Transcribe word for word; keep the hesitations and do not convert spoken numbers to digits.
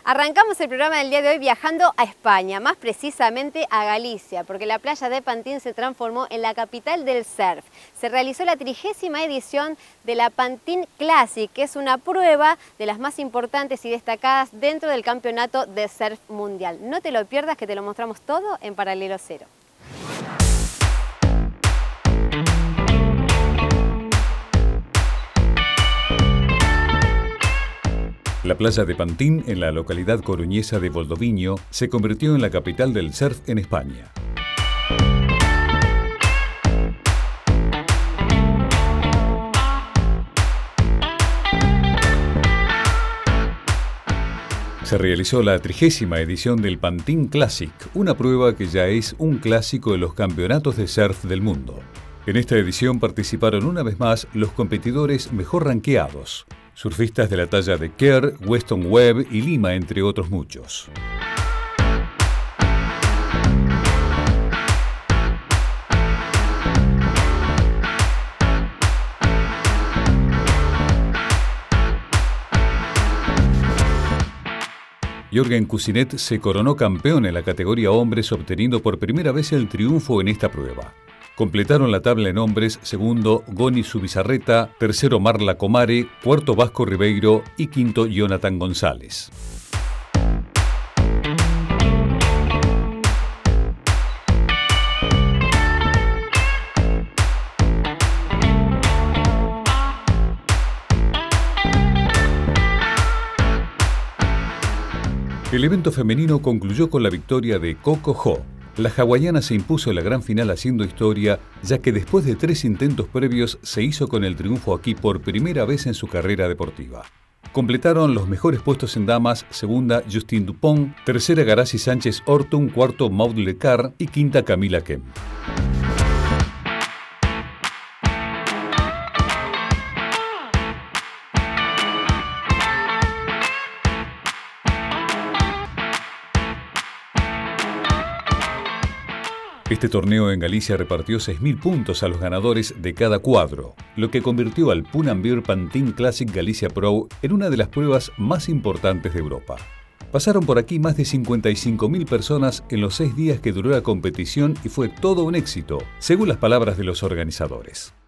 Arrancamos el programa del día de hoy viajando a España, más precisamente a Galicia, porque la playa de Pantin se transformó en la capital del surf. Se realizó la trigésima edición de la Pantin Classic, que es una prueba de las más importantes y destacadas dentro del campeonato de surf mundial. No te lo pierdas, que te lo mostramos todo en Paralelo Cero. La playa de Pantin, en la localidad coruñesa de Valdoviño, se convirtió en la capital del surf en España. Se realizó la trigésima edición del Pantin Classic, una prueba que ya es un clásico de los campeonatos de surf del mundo. En esta edición participaron una vez más los competidores mejor ranqueados, surfistas de la talla de Kerr, Weston Webb y Lima, entre otros muchos. Jürgen Cousinet se coronó campeón en la categoría hombres, obteniendo por primera vez el triunfo en esta prueba. Completaron la tabla en hombres segundo Goni Zubizarreta, tercero Marla Comare, cuarto Vasco Ribeiro y quinto Jonathan González. El evento femenino concluyó con la victoria de Coco Ho. La hawaiana se impuso en la gran final haciendo historia, ya que después de tres intentos previos se hizo con el triunfo aquí por primera vez en su carrera deportiva. Completaron los mejores puestos en damas, segunda Justine Dupont, tercera Garaci Sánchez Ortun, cuarto Maud Lecar y quinta Camila Kem. Este torneo en Galicia repartió seis mil puntos a los ganadores de cada cuadro, lo que convirtió al Pull&Bear Pantin Classic Galicia Pro en una de las pruebas más importantes de Europa. Pasaron por aquí más de cincuenta y cinco mil personas en los seis días que duró la competición y fue todo un éxito, según las palabras de los organizadores.